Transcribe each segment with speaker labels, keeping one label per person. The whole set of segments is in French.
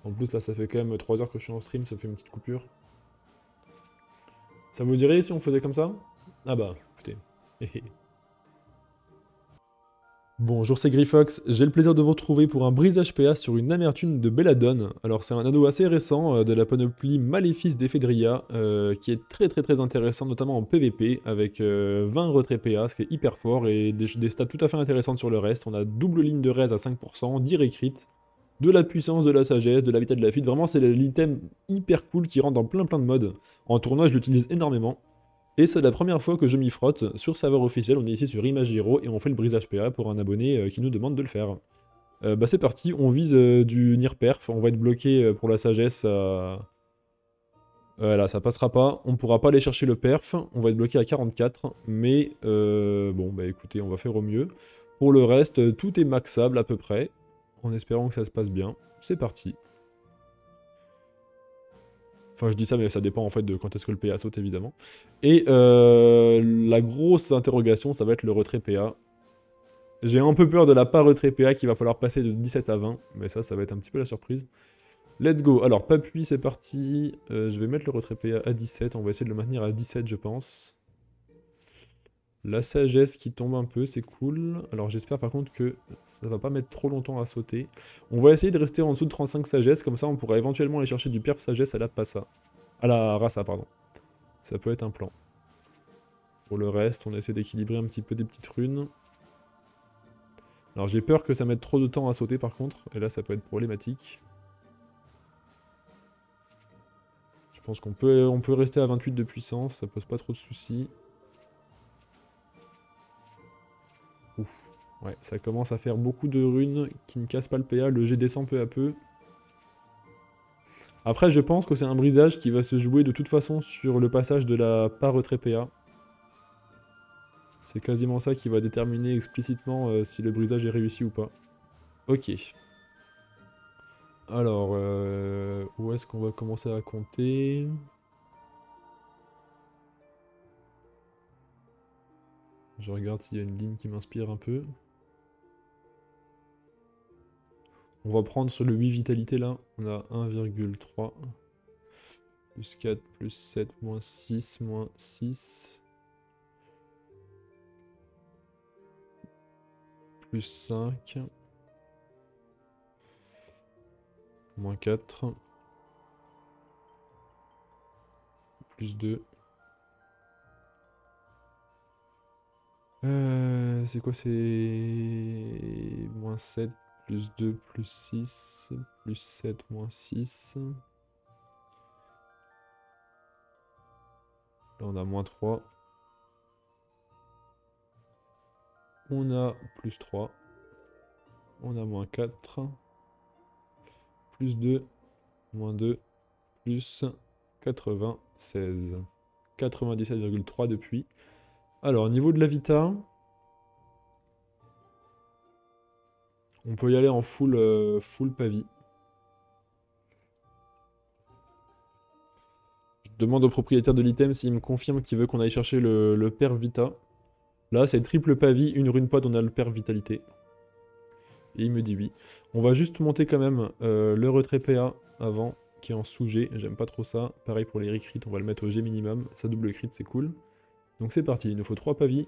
Speaker 1: En plus, là, ça fait quand même 3 heures que je suis en stream, ça me fait une petite coupure. Ça vous dirait si on faisait comme ça? Ah bah, écoutez. Bonjour, c'est Griffox. J'ai le plaisir de vous retrouver pour un brisage PA sur une amertume de Belladone. Alors, c'est un ado assez récent de la panoplie Maléfice d'Ephedria qui est très intéressant, notamment en PvP, avec 20 retraits PA, ce qui est hyper fort, et des stats tout à fait intéressantes sur le reste. On a double ligne de raise à 5%, 10 recrit, de la puissance, de la sagesse, de la vitesse, de la fuite. Vraiment, c'est l'item hyper cool qui rentre dans plein de modes. En tournoi, je l'utilise énormément. Et c'est la première fois que je m'y frotte sur serveur officiel. On est ici sur Image Hero et on fait le brisage PA pour un abonné qui nous demande de le faire. Bah c'est parti, on vise du Nir Perf. On va être bloqué pour la sagesse. Voilà, ça passera pas. On pourra pas aller chercher le perf. On va être bloqué à 44. Mais bon, bah écoutez, on va faire au mieux. Pour le reste, tout est maxable à peu près. En espérant que ça se passe bien. C'est parti. Enfin, je dis ça, mais ça dépend en fait de quand est-ce que le PA saute, évidemment. Et la grosse interrogation, ça va être le retrait PA. J'ai un peu peur de la pas retrait PA qu'il va falloir passer de 17 à 20, mais ça va être un petit peu la surprise. Let's go. Alors, Papui, c'est parti. Je vais mettre le retrait PA à 17. On va essayer de le maintenir à 17, je pense. La sagesse qui tombe un peu, c'est cool. Alors, j'espère par contre que ça va pas mettre trop longtemps à sauter. On va essayer de rester en dessous de 35 sagesse, comme ça on pourra éventuellement aller chercher du perf sagesse à la passa. À la rasa, pardon. Ça peut être un plan. Pour le reste, on essaie d'équilibrer un petit peu des petites runes. Alors j'ai peur que ça mette trop de temps à sauter par contre, et là ça peut être problématique. Je pense on peut rester à 28 de puissance, ça pose pas trop de soucis. Ouf. Ouais, ça commence à faire beaucoup de runes qui ne cassent pas le PA, le G descend peu à peu. Après je pense que c'est un brisage qui va se jouer de toute façon sur le passage de la pas retrait PA. C'est quasiment ça qui va déterminer explicitement si le brisage est réussi ou pas. Ok. Alors, où est-ce qu'on va commencer à compter? Je regarde s'il y a une ligne qui m'inspire un peu. On va prendre sur le 8 vitalité là. On a 1,3. Plus 4, plus 7, moins 6, moins 6. Plus 5. Moins 4. Plus 2. C'est quoi? C'est moins 7, plus 2, plus 6, plus 7, moins 6. Là on a moins 3. On a plus 3. On a moins 4. Plus 2. Moins 2. Plus 96. 97,3 depuis. Alors, au niveau de la vita, on peut y aller en full pavi. Je demande au propriétaire de l'item s'il me confirme qu'il veut qu'on aille chercher le perf vita. Là, c'est triple pavi, une rune pod, on a le perf vitalité. Et il me dit oui. On va juste monter quand même le retrait PA avant, qui est en sous-G. J'aime pas trop ça. Pareil pour les recrits, on va le mettre au G minimum. Ça double crit, c'est cool. Donc c'est parti, il nous faut 3 pavis.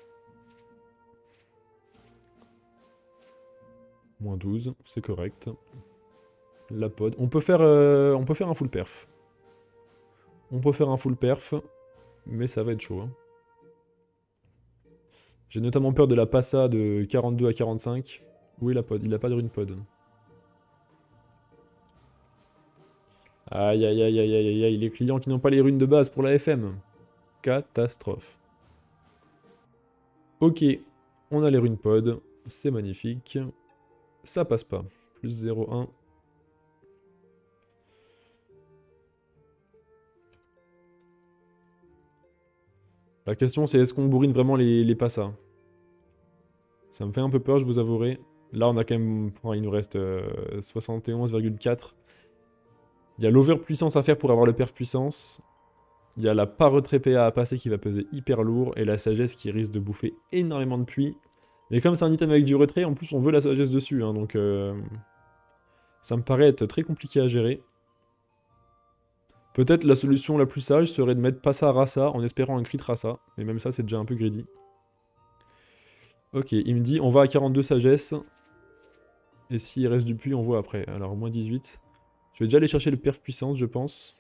Speaker 1: Moins 12, c'est correct. La pod. On peut faire un full perf. On peut faire un full perf, mais ça va être chaud. Hein. J'ai notamment peur de la passa de 42 à 45. Où est la pod? Il a pas de rune pod. Aïe aïe aïe aïe aïe aïe, les clients qui n'ont pas les runes de base pour la FM. Catastrophe. Ok, on a les runes pod, c'est magnifique. Ça passe pas. Plus 0,1. La question c'est est-ce qu'on bourrine vraiment les passas? Ça me fait un peu peur, je vous avouerai. Là on a quand même... il nous reste 71,4. Il y a l'overpuissance à faire pour avoir le perf puissance. Il y a la pas retrait PA à passer qui va peser hyper lourd. Et la sagesse qui risque de bouffer énormément de puits. Mais comme c'est un item avec du retrait, en plus on veut la sagesse dessus. Hein, donc Ça me paraît être très compliqué à gérer. Peut-être la solution la plus sage serait de mettre Passa Rasa en espérant un crit Rasa. Mais même ça, c'est déjà un peu greedy. Ok, il me dit on va à 42 sagesse. Et s'il reste du puits, on voit après. Alors, moins 18. Je vais déjà aller chercher le perf puissance, je pense.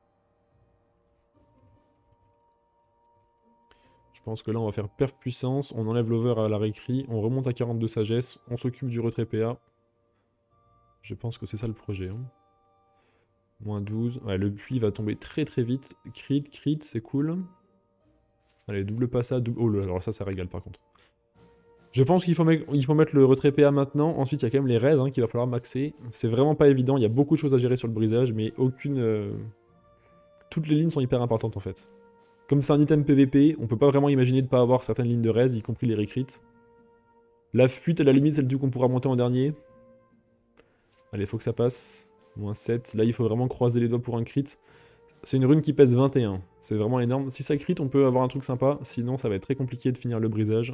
Speaker 1: Je pense que là, on va faire perf puissance. On enlève l'over à la récrit. On remonte à 42 sagesse. On s'occupe du retrait PA. Je pense que c'est ça le projet. Hein. Moins 12. Ouais, le puits va tomber très très vite. Crit, crit, c'est cool. Allez, double passa, double... Oh là, alors ça régale par contre. Je pense qu'il faut, mettre le retrait PA maintenant. Ensuite, il y a quand même les raids hein, qu'il va falloir maxer. C'est vraiment pas évident. Il y a beaucoup de choses à gérer sur le brisage, mais aucune... Toutes les lignes sont hyper importantes en fait. Comme c'est un item PVP, on peut pas vraiment imaginer de pas avoir certaines lignes de raise, y compris les recrits. La fuite, à la limite, c'est le truc qu'on pourra monter en dernier. Allez, faut que ça passe. Moins 7. Là, il faut vraiment croiser les doigts pour un crit. C'est une rune qui pèse 21. C'est vraiment énorme. Si ça crit, on peut avoir un truc sympa. Sinon, ça va être très compliqué de finir le brisage.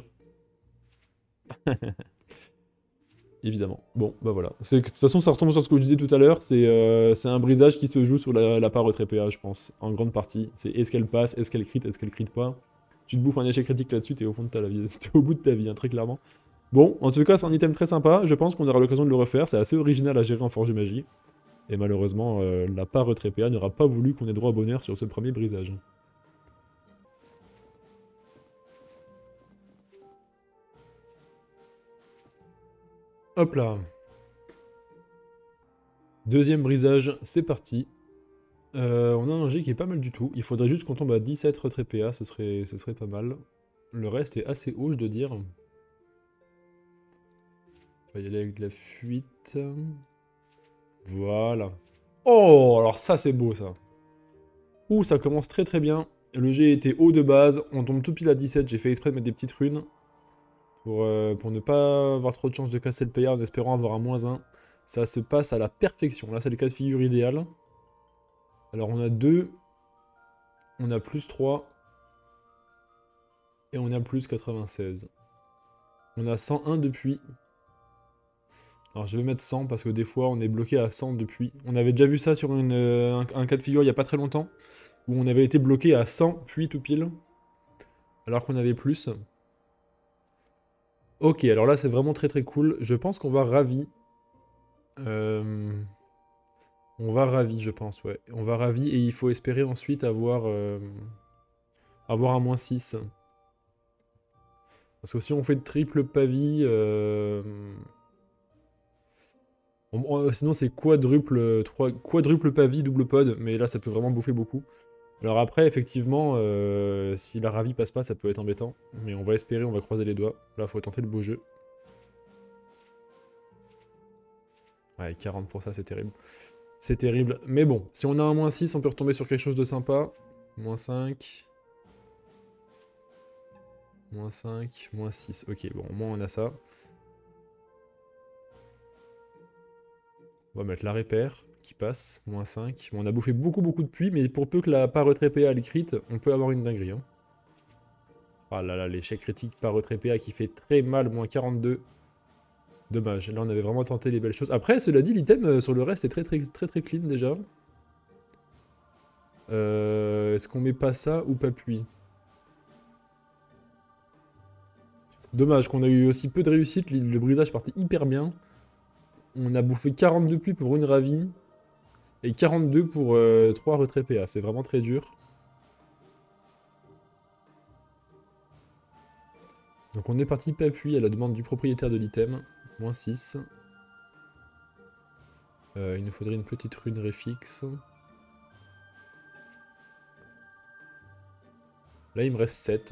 Speaker 1: Évidemment. Bon, bah voilà. De toute façon, ça retombe sur ce que je disais tout à l'heure. C'est un brisage qui se joue sur la part retrait PA, je pense. En grande partie. C'est est-ce qu'elle passe, est-ce qu'elle crit pas. Tu te bouffes un échec critique là-dessus, t'es au fond de ta vie. T'es au bout de ta vie, hein, très clairement. Bon, en tout cas, c'est un item très sympa. Je pense qu'on aura l'occasion de le refaire. C'est assez original à gérer en Forge et Magie. Et malheureusement, la part retrait PA n'aura pas voulu qu'on ait droit au bonheur sur ce premier brisage. Hop là. Deuxième brisage, c'est parti. On a un G qui est pas mal du tout. Il faudrait juste qu'on tombe à 17 retrait PA, ce serait pas mal. Le reste est assez haut, je dois dire. On va y aller avec de la fuite. Voilà. Oh, alors ça c'est beau ça. Ouh, ça commence très très bien. Le G était haut de base, on tombe tout pile à 17, j'ai fait exprès de mettre des petites runes. Pour ne pas avoir trop de chance de casser le PA en espérant avoir un -1. Ça se passe à la perfection. Là, c'est le cas de figure idéal. Alors, on a 2. On a plus 3. Et on a plus 96. On a 101 depuis. Alors, je vais mettre 100 parce que des fois, on est bloqué à 100 depuis. On avait déjà vu ça sur un cas de figure il n'y a pas très longtemps. Où on avait été bloqué à 100 puis tout pile. Alors qu'on avait plus. Ok, alors là, c'est vraiment très très cool. Je pense qu'on va ravi. On va ravi, je pense, ouais. On va ravi et il faut espérer ensuite avoir un -6. Parce que si on fait triple pavis, sinon c'est quadruple pavis, double pod, mais là ça peut vraiment bouffer beaucoup. Alors après, effectivement, si la ravi passe pas, ça peut être embêtant. Mais on va espérer, on va croiser les doigts. Là, faut tenter le beau jeu. Ouais, 40 pour ça, c'est terrible. C'est terrible. Mais bon, si on a un -6, on peut retomber sur quelque chose de sympa. -5. -5, -6. Ok, bon, au moins on a ça. On va mettre la répère qui passe. -5. Bon, on a bouffé beaucoup de puits, mais pour peu que la part retrait PA elle crit, on peut avoir une dinguerie. Hein. Ah là là, l'échec critique par retrait PA qui fait très mal, -42. Dommage, là on avait vraiment tenté les belles choses. Après, cela dit, l'item sur le reste est très clean déjà. Est-ce qu'on met pas ça ou pas puits? Dommage qu'on a eu aussi peu de réussite, le brisage partait hyper bien. On a bouffé 42 puits pour une ravie. Et 42 pour 3 retraits PA, c'est vraiment très dur. Donc on est parti pas appui à la demande du propriétaire de l'item. -6. Il nous faudrait une petite rune réfixe. Là il me reste 7.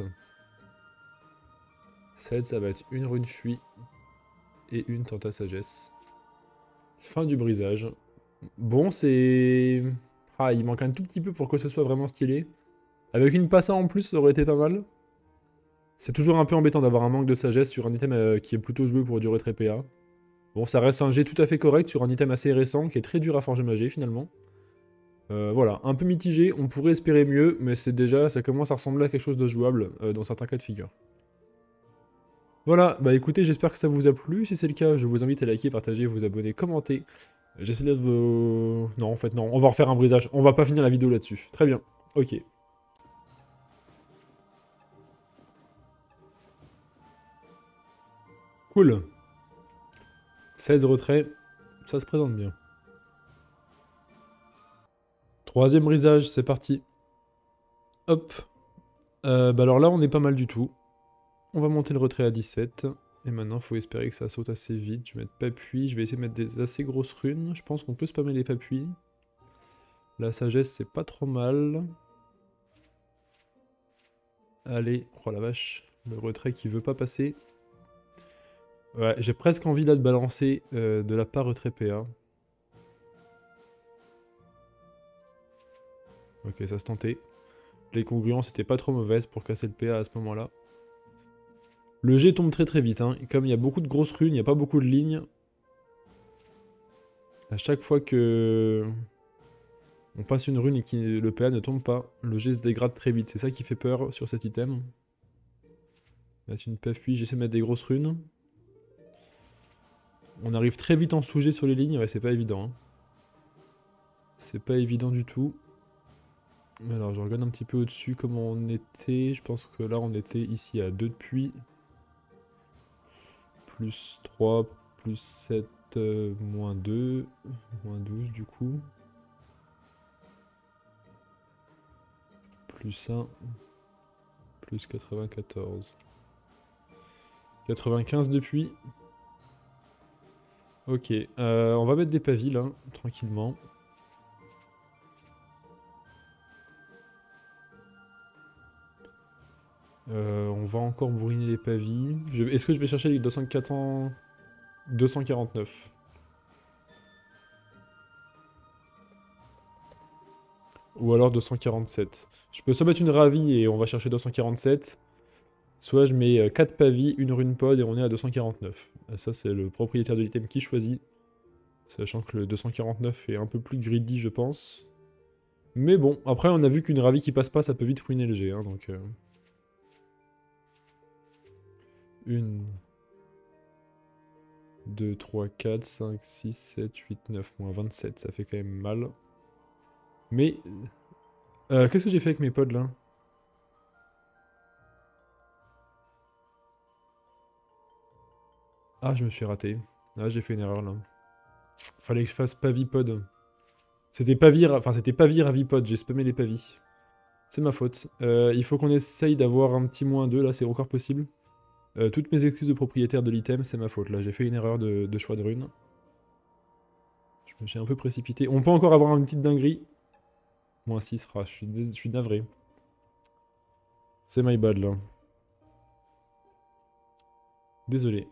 Speaker 1: 7 ça va être une rune fuit et une tenta sagesse. Fin du brisage. Bon c'est... Ah il manque un tout petit peu pour que ce soit vraiment stylé. Avec une passa en plus ça aurait été pas mal. C'est toujours un peu embêtant d'avoir un manque de sagesse sur un item qui est plutôt joué pour du retrait PA. Bon, ça reste un jet tout à fait correct sur un item assez récent qui est très dur à forger magie finalement. Voilà, un peu mitigé, on pourrait espérer mieux, mais c'est déjà, ça commence à ressembler à quelque chose de jouable dans certains cas de figure. Voilà, bah écoutez, j'espère que ça vous a plu. Si c'est le cas, je vous invite à liker, partager, vous abonner, commenter J'essaie de... Non, en fait, non. On va refaire un brisage. On va pas finir la vidéo là-dessus. Très bien. Ok. Cool. 16 retraits. Ça se présente bien. Troisième brisage, c'est parti. Hop. Bah alors là, on est pas mal du tout. On va monter le retrait à 17. Et maintenant, il faut espérer que ça saute assez vite. Je vais mettre papuis. Je vais essayer de mettre des assez grosses runes. Je pense qu'on peut spammer les papuis. La sagesse, c'est pas trop mal. Allez. Oh la vache. Le retrait qui veut pas passer. Ouais, j'ai presque envie là de balancer de la part retrait PA. Ok, ça se tentait. Les congruences étaient pas trop mauvaises pour casser le PA à ce moment-là. Le G tombe très très vite, hein. Et comme il y a beaucoup de grosses runes, il n'y a pas beaucoup de lignes. À chaque fois que on passe une rune et que le PA ne tombe pas, le G se dégrade très vite. C'est ça qui fait peur sur cet item. Mettre une PF8, j'essaie de mettre des grosses runes. On arrive très vite en sous-G sur les lignes, ouais, c'est pas évident. Hein. C'est pas évident du tout. Alors, je regarde un petit peu au-dessus comment on était. Je pense que là, on était ici à 2 de puits. Plus 3, plus 7, moins 2. Moins 12 du coup. Plus 1. Plus 94. 95 de puits. Ok, on va mettre des pavis là, tranquillement. On va encore bourriner les pavis. Est-ce que je vais chercher les 204 249? Ou alors 247. Je peux soit mettre une ravie et on va chercher 247. Soit je mets 4 pavis, une rune pod et on est à 249. Ça c'est le propriétaire de l'item qui choisit. Sachant que le 249 est un peu plus greedy je pense. Mais bon, après on a vu qu'une ravie qui passe pas ça peut vite ruiner le G. Hein, donc... 1, 2, 3, 4, 5, 6, 7, 8, 9, moins 27, ça fait quand même mal. Mais... qu'est-ce que j'ai fait avec mes pods là? Ah, je me suis raté. Ah, j'ai fait une erreur là. Fallait que je fasse pavipod. C'était pavi, enfin c'était pavi ravipod, j'ai spammé les pavis. C'est ma faute. Il faut qu'on essaye d'avoir un petit moins 2, là c'est encore possible. Toutes mes excuses de propriétaire de l'item, c'est ma faute là. J'ai fait une erreur de choix de rune. Je me suis un peu précipité. On peut encore avoir une petite dinguerie. Moins 6, je suis navré. C'est my bad là. Désolé.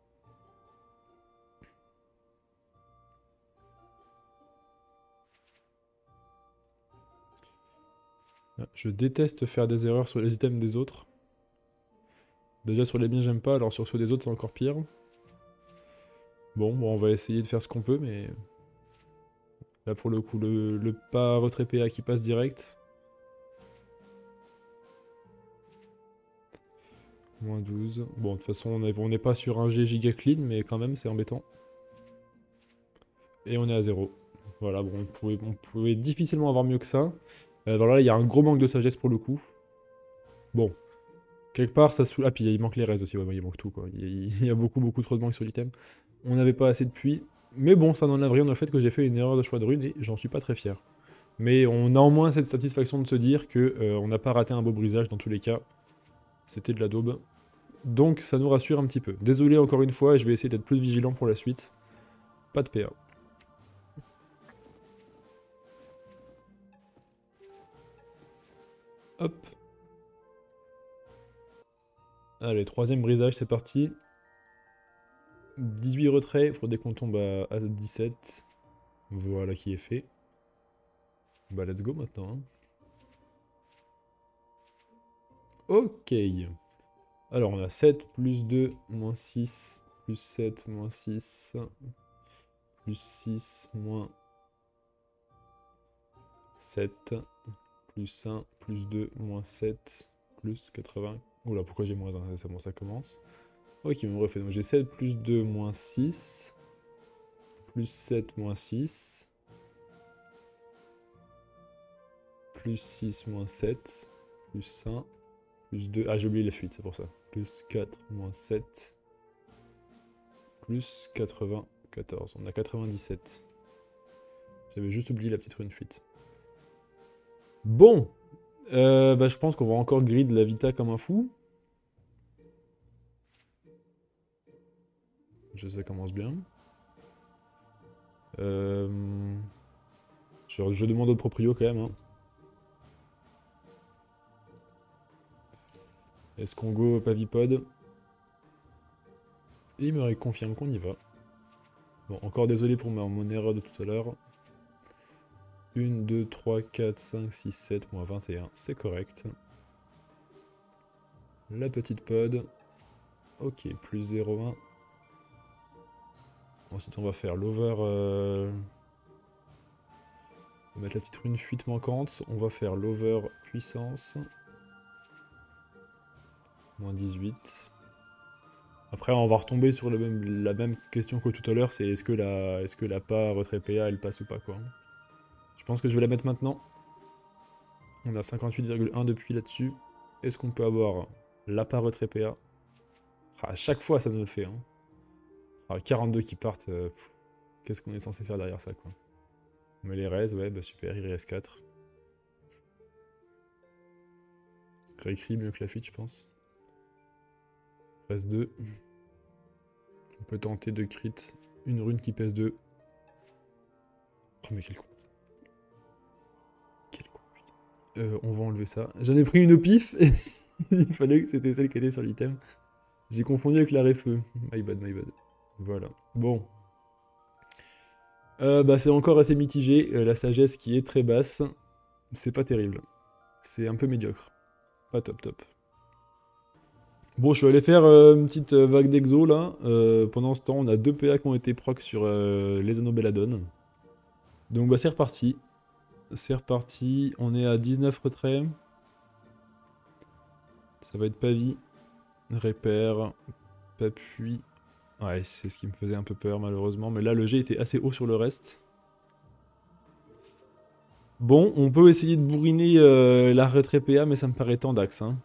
Speaker 1: Ah, je déteste faire des erreurs sur les items des autres. Déjà sur les miens j'aime pas, alors sur ceux des autres c'est encore pire. Bon, on va essayer de faire ce qu'on peut, mais... Là pour le coup, le pas retrait PA qui passe direct. Moins 12. Bon, de toute façon, on n'est pas sur un G giga clean, mais quand même, c'est embêtant. Et on est à 0. Voilà, bon, on pouvait difficilement avoir mieux que ça. Alors là, il y a un gros manque de sagesse pour le coup. Bon. Quelque part, ça Ah, puis il manque les restes aussi, ouais, il manque tout, quoi. Il y a beaucoup, beaucoup trop de manque sur l'item. On n'avait pas assez de puits. Mais bon, ça n'en a rien au fait que j'ai fait une erreur de choix de rune et j'en suis pas très fier. Mais on a au moins cette satisfaction de se dire que on n'a pas raté un beau brisage dans tous les cas. C'était de la daube. Donc ça nous rassure un petit peu. Désolé encore une fois, et je vais essayer d'être plus vigilant pour la suite. Pas de PA. Hop. Allez, troisième brisage, c'est parti. 18 retraits, il faudrait qu'on tombe à 17. Voilà qui est fait. Bah let's go maintenant. Hein. Ok. Alors on a 7 plus 2 moins 6 plus 7 moins 6 plus 6 moins 7 plus 1 plus 2 moins 7 plus 80. Oula, pourquoi j'ai moins 1? C'est bon, ça commence. Ok, on refait. Donc j'ai 7 plus 2 moins 6 Plus 7, moins 6. Plus 6, moins 7. Plus 1. Plus 2. Ah, j'ai oublié la fuite, c'est pour ça. Plus 4, moins 7. Plus 94. On a 97. J'avais juste oublié la petite rune fuite. Bon. Bah, je pense qu'on va encore grid la Vita comme un fou. Ça commence bien. Je demande au proprio quand même. Hein. Est-ce qu'on go Pavipod? Et il me confirme qu'on y va. Bon, encore désolé pour mon erreur de tout à l'heure. 1, 2, 3, 4, 5, 6, 7, moins 21. C'est correct. La petite pod. Ok, plus 0,1. Ensuite, on va faire l'over... On va mettre la petite rune fuite manquante. On va faire l'over puissance. Moins 18. Après, on va retomber sur la même question que tout à l'heure, c'est est-ce que la pas retrait PA, elle passe ou pas, quoi. Je pense que je vais la mettre maintenant. On a 58,1 depuis là-dessus. Est-ce qu'on peut avoir la pas retrait PA? Ah, à chaque fois, ça nous le fait. Hein. Ah, 42 qui partent. Qu'est-ce qu'on est censé faire derrière ça, quoi? On met les res, ouais, bah super, il reste 4. Réécrit mieux que la fuite, je pense. Reste 2. On peut tenter de crit une rune qui pèse 2. Oh mais quel con. Quel con, putain. On va enlever ça. J'en ai pris une au pif. Il fallait que c'était celle qui était sur l'item. J'ai confondu avec la refeu. My bad, my bad. Voilà. Bon. Bah c'est encore assez mitigé. La sagesse qui est très basse. C'est pas terrible. C'est un peu médiocre. Pas top top. Bon, je suis allé faire une petite vague d'exo là. Pendant ce temps, on a 2 PA qui ont été proc sur les anneaux Belladone. Donc bah c'est reparti. C'est reparti. On est à 19 retraits. Ça va être Pavi. Répère. Papuis. Ouais, c'est ce qui me faisait un peu peur malheureusement. Mais là, le G était assez haut sur le reste. Bon, on peut essayer de bourriner la retrait PA, mais ça me paraît tendax. Hein.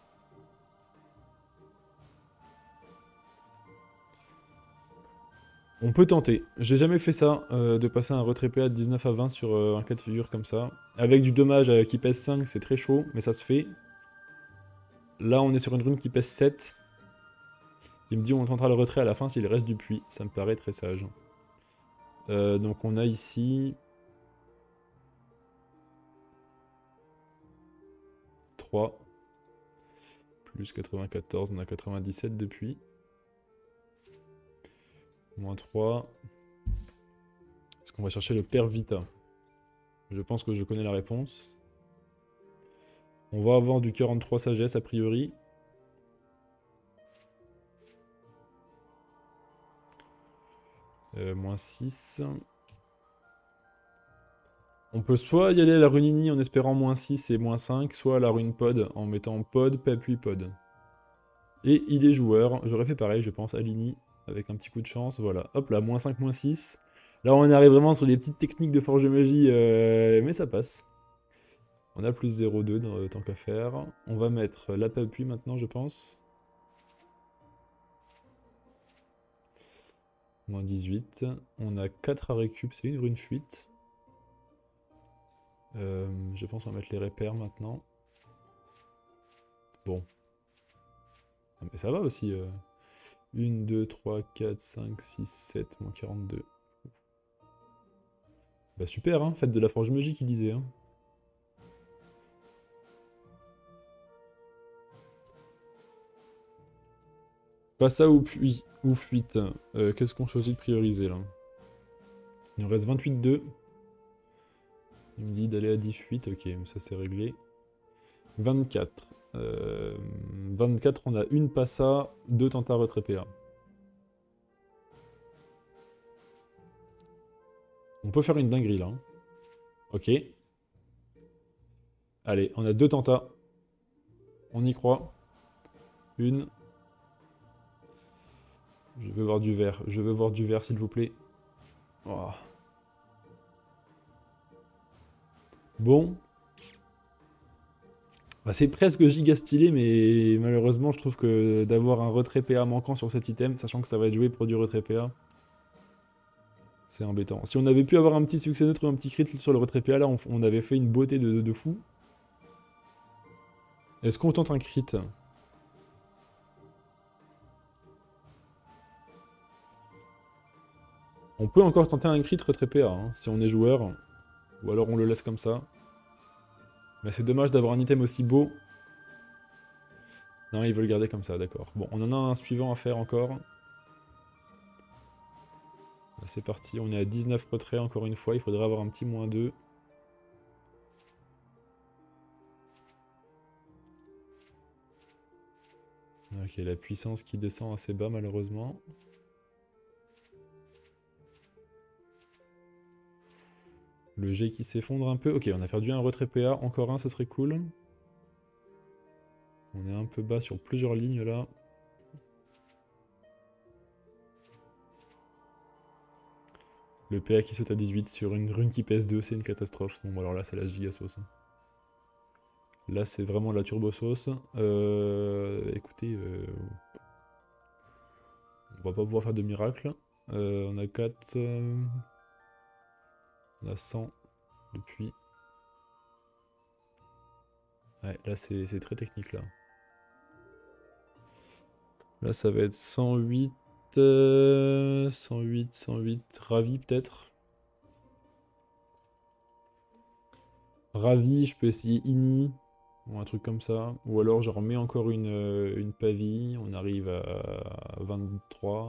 Speaker 1: On peut tenter. J'ai jamais fait ça, de passer un retrait PA de 19 à 20 sur un cas de figure comme ça. Avec du dommage qui pèse 5, c'est très chaud, mais ça se fait. Là, on est sur une rune qui pèse 7. Il me dit on tentera le retrait à la fin s'il reste du puits. Ça me paraît très sage. Donc on a ici... 3. Plus 94, on a 97 depuis. Moins 3. Est-ce qu'on va chercher le père Vita? Je pense que je connais la réponse. On va avoir du 43 sagesse a priori. Moins 6. On peut soit y aller à la runini en espérant moins 6 et moins 5, soit à la rune pod en mettant pod, puis pod. Et il est joueur. J'aurais fait pareil, je pense, Alini, avec un petit coup de chance. Voilà, hop là, moins 5, moins 6. Là, on arrive vraiment sur les petites techniques de forge de magie, mais ça passe. On a plus 0,2 dans le tant qu'à faire. On va mettre la papuie maintenant, je pense. Moins 18. On a 4 à récup, c'est une rune fuite. Je pense qu'on va mettre les repères maintenant. Bon. Ah, mais ça va aussi. 1, 2, 3, 4, 5, 6, 7, moins 42. Bah super, hein, faites de la forge magie qu'il disait. Hein. Pas ça ou puis ou fuite. Qu'est-ce qu'on choisit de prioriser là? Il nous reste 28-2. Il me dit d'aller à 10 fuites, ok, ça c'est réglé. 24. 24, on a une passa, 2 tenta retrait PA. On peut faire une dinguerie là. Hein. Ok. Allez, on a 2 tentas. On y croit. Une. Je veux voir du vert. Je veux voir du vert, s'il vous plaît. Oh. Bon. Bah, c'est presque giga stylé, mais malheureusement, je trouve que d'avoir un retrait PA manquant sur cet item, sachant que ça va être joué pour du retrait PA, c'est embêtant. Si on avait pu avoir un petit succès neutre ou un petit crit sur le retrait PA, là, on avait fait une beauté de fou. Est-ce qu'on tente un crit? On peut encore tenter un crit retrait PA, hein, si on est joueur. Ou alors on le laisse comme ça. Mais c'est dommage d'avoir un item aussi beau. Non, il veut le garder comme ça, d'accord. Bon, on en a un suivant à faire encore. C'est parti, on est à 19 retraits encore une fois. Il faudrait avoir un petit -2. Ok, la puissance qui descend assez bas malheureusement. Le G qui s'effondre un peu. Ok, on a perdu un retrait PA. Encore un, ce serait cool. On est un peu bas sur plusieurs lignes là. Le PA qui saute à 18 sur une rune qui pèse 2, c'est une catastrophe. Bon, alors là, c'est la giga sauce. Là, c'est vraiment la turbo sauce. Écoutez, on va pas pouvoir faire de miracle. On a 4. On a 100 depuis. Ouais, là, c'est très technique là. Là, ça va être 108. 108, 108. Ravi peut-être. Ravi, je peux essayer Ini. Ou un truc comme ça. Ou alors je remets encore une pavie. On arrive à 23.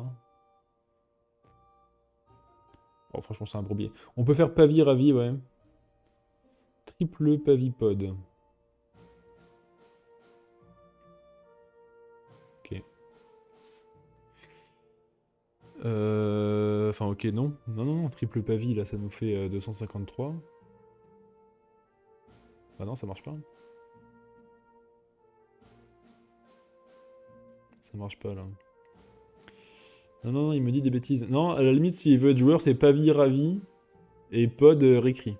Speaker 1: Oh, franchement, c'est un bourbier. On peut faire pavie, ravi, ouais. Triple pavipod. Ok. Enfin, ok, non. Non, non, non. Triple pavie, là, ça nous fait 253. Ah non, ça marche pas. Ça marche pas, là. Non, non, non, il me dit des bêtises. Non, à la limite, s'il veut être joueur, c'est pavie, ravi. Et pod, récrit.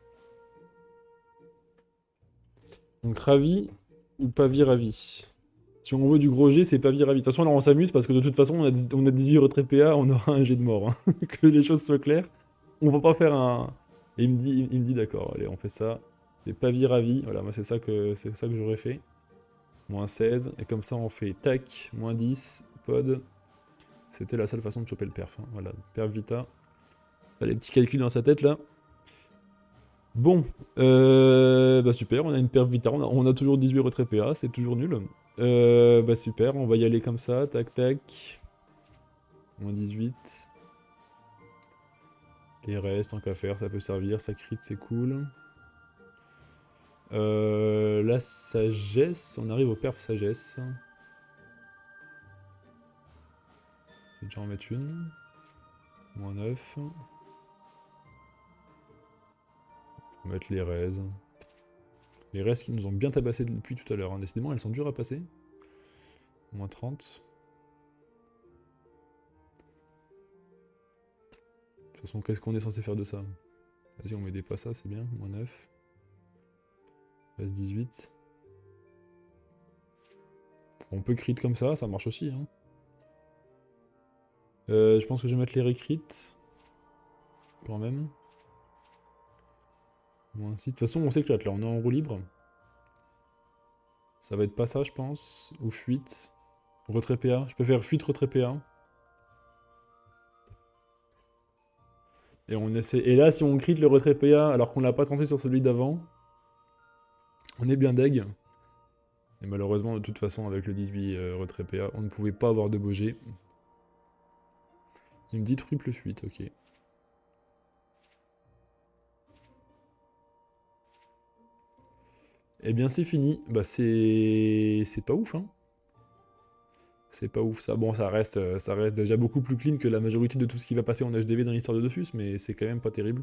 Speaker 1: Donc, ravi ou pavie, ravi. Si on veut du gros G, c'est pavie, ravi. De toute façon, là, on s'amuse parce que de toute façon, on a 18 retraits PA, on aura un G de mort. Hein. Que les choses soient claires. On va pas faire un... Et il me dit d'accord, allez, on fait ça. C'est pavie, ravi. Voilà, moi, c'est ça que j'aurais fait. -16. Et comme ça, on fait tac, -10, pod. C'était la seule façon de choper le perf. Hein. Voilà, perf vita. Les petits calculs dans sa tête, là. Bon, bah super, on a une perf vita, on a toujours 18 retraits PA, c'est toujours nul. Bah super, on va y aller comme ça, tac tac. -18. Les restes, tant qu'à faire, ça peut servir, ça crit, c'est cool. La sagesse, on arrive au perf sagesse. Je vais déjà en mettre une. -9. On va mettre les raises. Les raises qui nous ont bien tabassé depuis tout à l'heure. Hein. Décidément, elles sont dures à passer. -30. De toute façon, qu'est-ce qu'on est censé faire de ça? Vas-y, on met des pas ça, c'est bien. -9. Reste 18. On peut crit comme ça marche aussi. Hein. Je pense que je vais mettre les recrits. Quand même. -6. De toute façon, on s'éclate là, on est en roue libre. Ça va être pas ça, je pense. Ou fuite. Retrait PA. Je peux faire fuite, retrait PA. Et on essaie. Et là, si on crit le retrait PA alors qu'on l'a pas tenté sur celui d'avant, on est bien deg. Et malheureusement, de toute façon, avec le 18 retrait PA, on ne pouvait pas avoir de beau G. Il me dit triple fuite, ok. Eh bien, c'est fini. Bah, c'est pas ouf, hein. C'est pas ouf ça. Bon, ça reste déjà beaucoup plus clean que la majorité de tout ce qui va passer en HDV dans l'histoire de Dofus, mais c'est quand même pas terrible.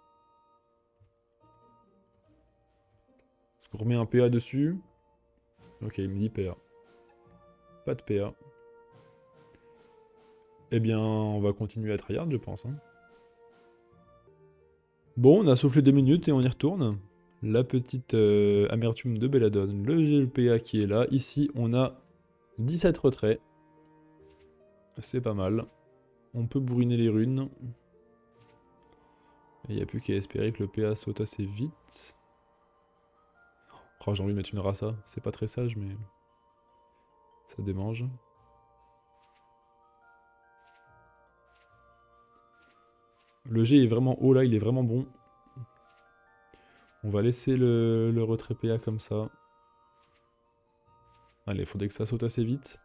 Speaker 1: Est-ce qu'on remet un PA dessus? Ok, il me dit PA. Pas de PA. Eh bien, on va continuer à tryhard, je pense. Hein. Bon, on a soufflé 2 minutes et on y retourne. La petite amertume de Belladone, le GLPA qui est là. Ici, on a 17 retraits. C'est pas mal. On peut bourriner les runes. Et il n'y a plus qu'à espérer que le PA saute assez vite. Oh, j'ai envie de mettre une rasa. C'est pas très sage, mais ça démange. Le G est vraiment haut là, il est vraiment bon. On va laisser le retrait PA comme ça. Allez, il faudrait que ça saute assez vite.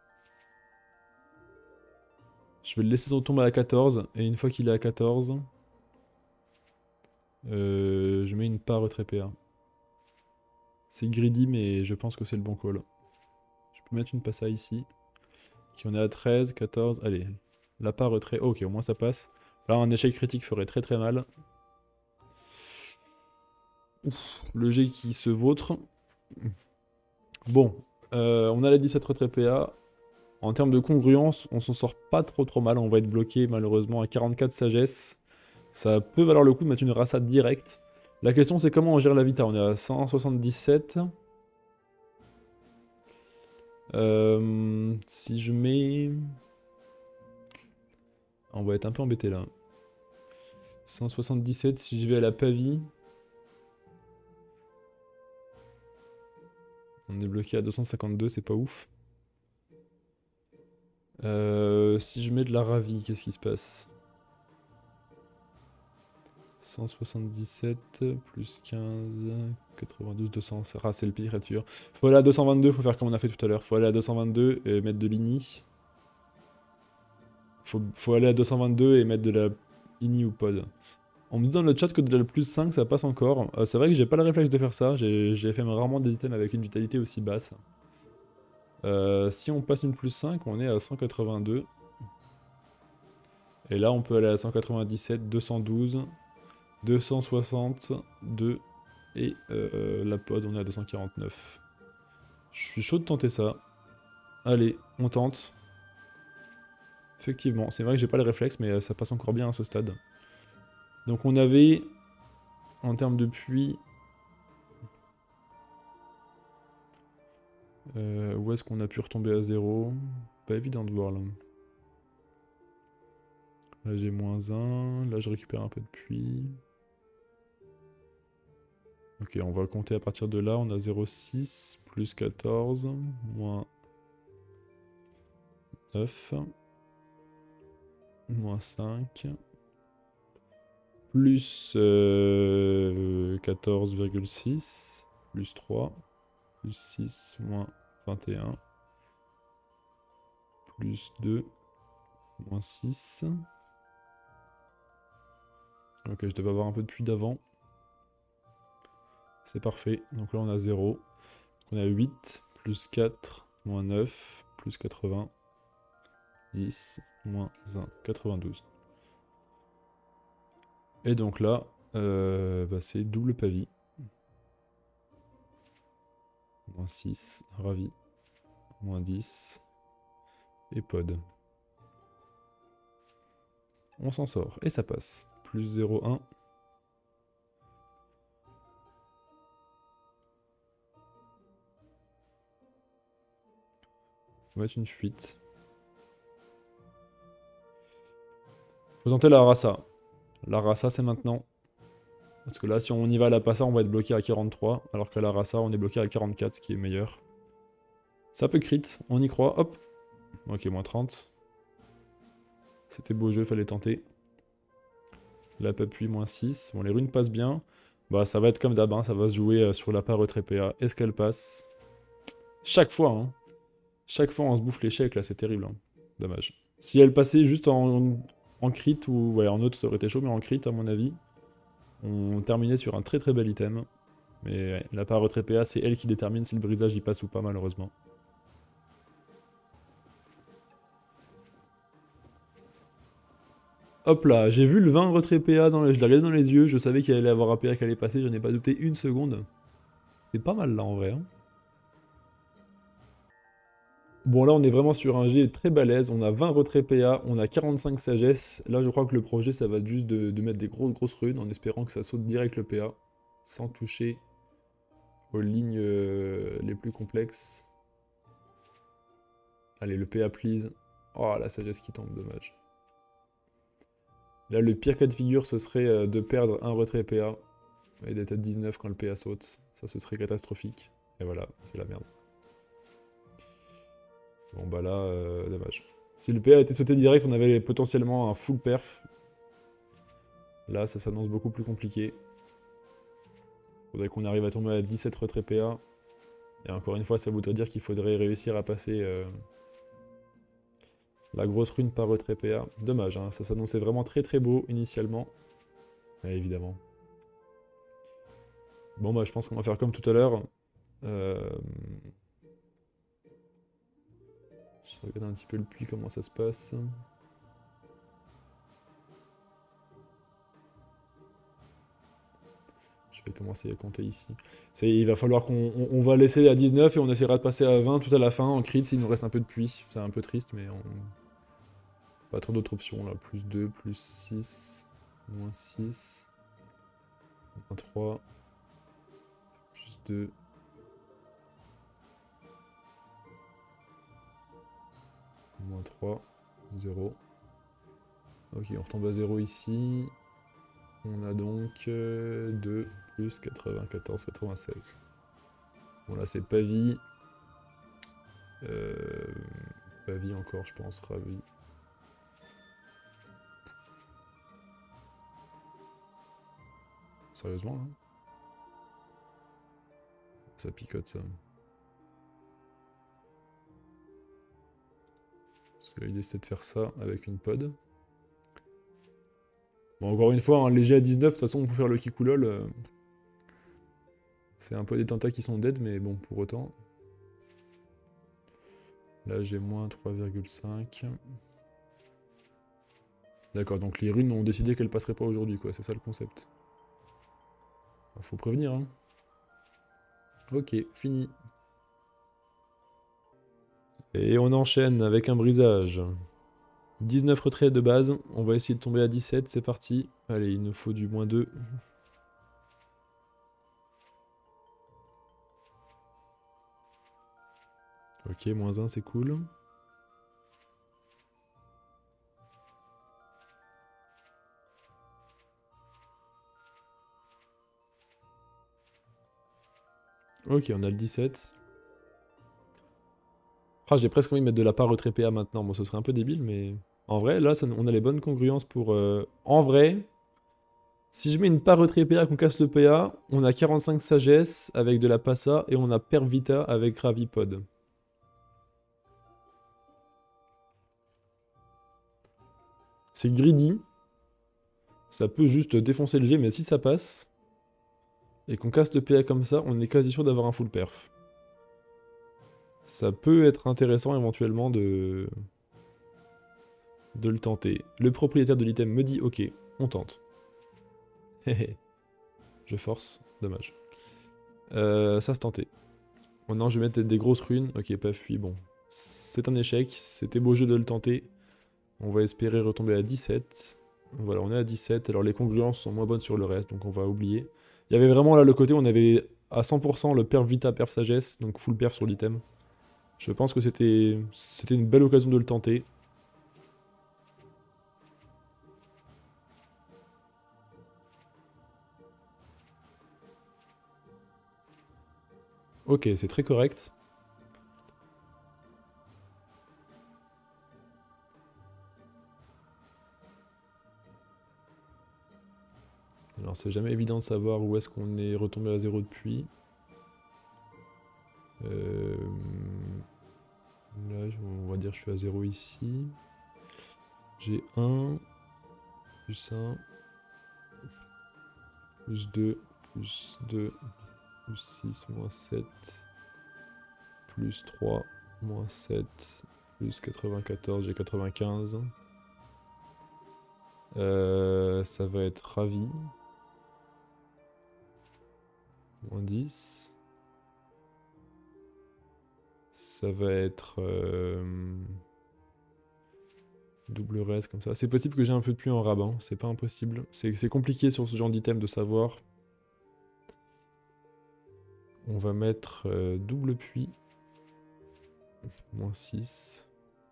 Speaker 1: Je vais le laisser tomber à 14. Et une fois qu'il est à 14, je mets une part retrait PA. C'est greedy, mais je pense que c'est le bon call. Je peux mettre une passa ici. Qui on est à 13, 14. Allez, la part retrait. Oh, ok, au moins ça passe. Là, un échec critique ferait très très mal. Ouf, le G qui se vautre. Bon, on a la 17 retrait PA. En termes de congruence, on s'en sort pas trop mal. On va être bloqué malheureusement à 44 sagesse. Ça peut valoir le coup de mettre une rasa directe. La question c'est comment on gère la vita. On est à 177. Si je mets... On va être un peu embêté là. 177 si je vais à la pavie. On est bloqué à 252, c'est pas ouf. Si je mets de la ravie, qu'est-ce qui se passe? 177 plus 15, 92, 200. Ah, c'est le pire, être sûr. Faut aller à 222, faut faire comme on a fait tout à l'heure. Faut aller à 222 et mettre de l'ini. Faut aller à 222 et mettre de la ini ou pod. On me dit dans le chat que de la plus 5 ça passe encore. C'est vrai que j'ai pas le réflexe de faire ça. J'ai fait rarement des items avec une vitalité aussi basse. Si on passe une plus 5, on est à 182. Et là, on peut aller à 197, 212, 262 et la pod, on est à 249. Je suis chaud de tenter ça. Allez, on tente. Effectivement, c'est vrai que j'ai pas le réflexe, mais ça passe encore bien à ce stade. Donc on avait, en termes de puits... où est-ce qu'on a pu retomber à 0? Pas évident de voir là. Là j'ai -1, là je récupère un peu de puits. Ok, on va compter à partir de là, on a 0,6, plus 14, moins 9, moins 5, plus 14,6, plus 3, plus 6, moins 21, plus 2, moins 6. Ok, je devais avoir un peu de puits d'avant. C'est parfait. Donc là, on a 0. Donc on a 8, plus 4, moins 9, plus 80, 10, moins 1, 92. Et donc là, c'est double pavis. Moins 6, ravi. Moins 10. Et pod. On s'en sort. Et ça passe. Plus 0,1. On va mettre une fuite. Faut tenter la rasa. La rasa, c'est maintenant. Parce que là, si on y va à la passa, on va être bloqué à 43. Alors qu'à la rasa, on est bloqué à 44, ce qui est meilleur. Ça peut crit, on y croit. Hop. Ok, moins 30. C'était beau jeu, fallait tenter. La papui, moins 6. Bon, les runes passent bien. Bah, ça va être comme d'hab, hein, ça va se jouer sur la part retrait PA. Est-ce qu'elle passe? Chaque fois, hein. Chaque fois, on se bouffe l'échec, là, c'est terrible. Hein. Dommage. Si elle passait juste en crit, ou ouais, en autre, ça aurait été chaud, mais en crit, à mon avis, on terminait sur un très très bel item. Mais ouais, la part retrait PA, c'est elle qui détermine si le brisage y passe ou pas, malheureusement. Hop là, j'ai vu le 20 retrait PA, je l'ai regardé dans les yeux, je savais qu'il allait avoir un PA qui allait passer, je n'ai pas douté une seconde. C'est pas mal là en vrai. Hein. Bon, là, on est vraiment sur un G très balèze. On a 20 retraits PA, on a 45 sagesse. Là, je crois que le projet, ça va être juste de mettre des grosses runes en espérant que ça saute direct le PA, sans toucher aux lignes les plus complexes. Allez, le PA, please. Oh, la sagesse qui tombe, dommage. Là, le pire cas de figure, ce serait de perdre un retrait PA et d'être à 19 quand le PA saute. Ça, ce serait catastrophique. Et voilà, c'est la merde. Bon, bah là, dommage. Si le PA était sauté direct, on avait potentiellement un full perf. Là, ça s'annonce beaucoup plus compliqué. Faudrait qu'on arrive à tomber à 17 retraits PA. Et encore une fois, ça voudrait dire qu'il faudrait réussir à passer la grosse rune par retrait PA. Dommage, hein, ça s'annonçait vraiment très beau initialement. Ouais, évidemment. Bon, bah je pense qu'on va faire comme tout à l'heure. Je regarde un petit peu le puits, comment ça se passe. Je vais commencer à compter ici. Il va falloir qu'on va laisser à 19 et on essaiera de passer à 20 tout à la fin en crit s'il nous reste un peu de puits. C'est un peu triste, mais pas trop d'autres options là. Plus 2, plus 6, moins 6, moins 3, plus 2. Moins 3, 0. Ok, on retombe à 0 ici. On a donc 2 plus 94, 96. Bon là c'est Pavie. Pavie encore je pense, Ravi. Sérieusement là? Ça picote ça. Parce que l'idée c'était de faire ça avec une pod. Bon encore une fois, un léger à 19, de toute façon on peut faire le Kikoulol. C'est un peu des tentas qui sont dead, mais bon pour autant. Là j'ai moins 3,5. D'accord, donc les runes ont décidé qu'elles passeraient pas aujourd'hui quoi, c'est ça le concept. Faut prévenir hein. Ok, fini. Et on enchaîne avec un brisage. 19 retraits de base, on va essayer de tomber à 17, c'est parti. Allez, il nous faut du moins 2. Ok, moins 1, c'est cool. Ok, on a le 17. Ah, j'ai presque envie de mettre de la part retrait PA maintenant. Bon, ce serait un peu débile, mais... En vrai, là, on a les bonnes congruences pour... En vrai, si je mets une part retrait PA qu'on casse le PA, on a 45 sagesse avec de la passa et on a per vita avec Ravipod. C'est greedy. Ça peut juste défoncer le G, mais si ça passe, et qu'on casse le PA comme ça, on est quasi sûr d'avoir un full perf. Ça peut être intéressant éventuellement de le tenter. Le propriétaire de l'item me dit ok, on tente. Je force, dommage. Ça se tentait. Maintenant je vais mettre des grosses runes. Ok, pas fui, bon. C'est un échec, c'était beau jeu de le tenter. On va espérer retomber à 17. Voilà, on est à 17. Alors les congruences sont moins bonnes sur le reste, donc on va oublier. Il y avait vraiment là le côté où on avait à 100% le perf vita, perf sagesse, donc full perf sur l'item. Je pense que c'était une belle occasion de le tenter. Ok, c'est très correct. Alors c'est jamais évident de savoir où est-ce qu'on est retombé à 0 depuis. Là, on va dire que je suis à 0 ici. J'ai 1, plus 1, plus 2, plus 2, plus 6, moins 7, plus 3, moins 7, plus 94, j'ai 95. Ça va être ravi. Moins 10. ça va être... double res comme ça. C'est possible que j'ai un peu de pluie en rabbin, c'est pas impossible. C'est compliqué sur ce genre d'item de savoir. On va mettre double pluie. Moins 6.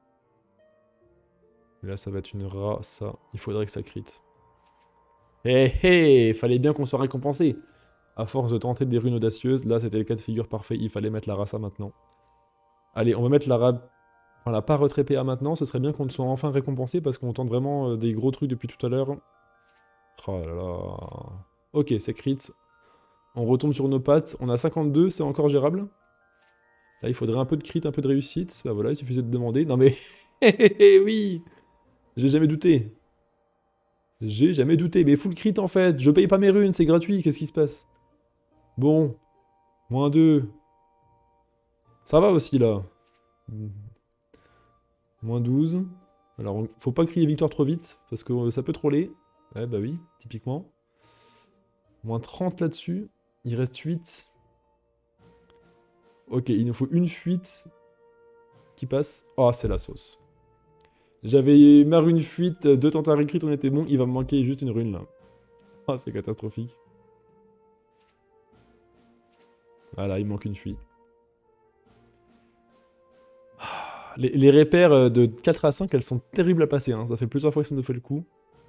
Speaker 1: Et là, ça va être une ra, ça. Il faudrait que ça crit. Hé hé, fallait bien qu'on soit récompensé. À force de tenter des runes audacieuses, là c'était le cas de figure parfait, il fallait mettre la rasa maintenant. Allez, on va mettre la pas retrait PA maintenant, ce serait bien qu'on soit enfin récompensé parce qu'on tente vraiment des gros trucs depuis tout à l'heure. Oh là là. Ok, c'est crit. On retombe sur nos pattes, on a 52, c'est encore gérable. Là, il faudrait un peu de crit, un peu de réussite. Bah voilà, il suffisait de demander. Non mais... oui. J'ai jamais douté. J'ai jamais douté. Mais full crit en fait. Je paye pas mes runes, c'est gratuit. Qu'est-ce qui se passe? Bon. Moins 2. Ça va aussi là. Moins 12. Alors, faut pas crier victoire trop vite, parce que ça peut troller. Ouais, bah oui, typiquement. Moins 30 là-dessus. Il reste 8. Ok, il nous faut une fuite qui passe. Oh, c'est la sauce. J'avais ma rune fuite, 2 tentaries crit, on était bon. Il va me manquer juste une rune là. Oh, c'est catastrophique. Voilà, il manque une fuite. Les repères de 4 à 5, elles sont terribles à passer. Hein. Ça fait plusieurs fois que ça nous fait le coup.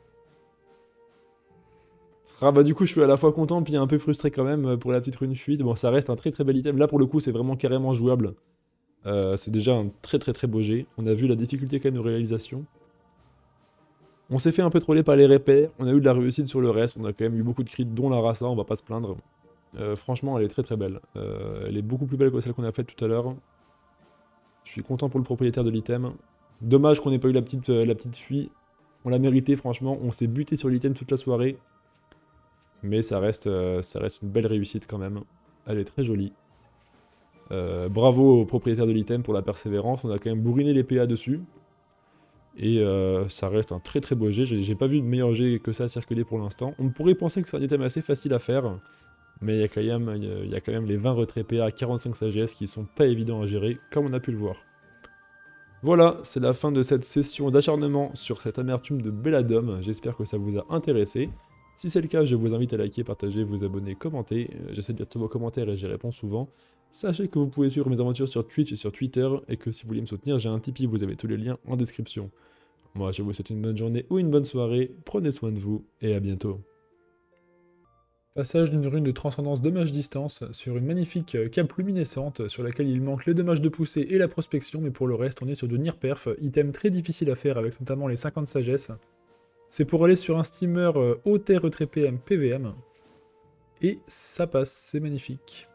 Speaker 1: Ah bah du coup, je suis à la fois content puis un peu frustré quand même pour la petite rune fuite. Bon, ça reste un très très bel item. Là, pour le coup, c'est vraiment carrément jouable. C'est déjà un très très très beau jet. On a vu la difficulté quand même de réalisation. On s'est fait un peu troller par les repères. On a eu de la réussite sur le reste. On a quand même eu beaucoup de crits, dont la rasa, on va pas se plaindre. Franchement, elle est très très belle. Elle est beaucoup plus belle que celle qu'on a faite tout à l'heure. Je suis content pour le propriétaire de l'item. Dommage qu'on n'ait pas eu la petite fuite. On l'a mérité, franchement. On s'est buté sur l'item toute la soirée. Mais ça reste une belle réussite quand même. Elle est très jolie. Bravo au propriétaire de l'item pour la persévérance. On a quand même bourriné les PA dessus. Et ça reste un très très beau jet. J'ai pas vu de meilleur jet que ça circuler pour l'instant. On pourrait penser que c'est un item assez facile à faire. Mais il y a quand même les 20 retraits PA à 45 sagesse qui sont pas évidents à gérer, comme on a pu le voir. Voilà, c'est la fin de cette session d'acharnement sur cette amertume de Belladom. J'espère que ça vous a intéressé. Si c'est le cas, je vous invite à liker, partager, vous abonner, commenter. J'essaie de lire tous vos commentaires et j'y réponds souvent. Sachez que vous pouvez suivre mes aventures sur Twitch et sur Twitter, et que si vous voulez me soutenir, j'ai un Tipeee, vous avez tous les liens en description. Moi, je vous souhaite une bonne journée ou une bonne soirée, prenez soin de vous, et à bientôt. Passage d'une rune de transcendance dommage-distance sur une magnifique cape luminescente sur laquelle il manque les dommages de poussée et la prospection, mais pour le reste on est sur de Near Perf, item très difficile à faire avec notamment les 50 sagesse. C'est pour aller sur un steamer OT retrait PM PVM, et ça passe, c'est magnifique.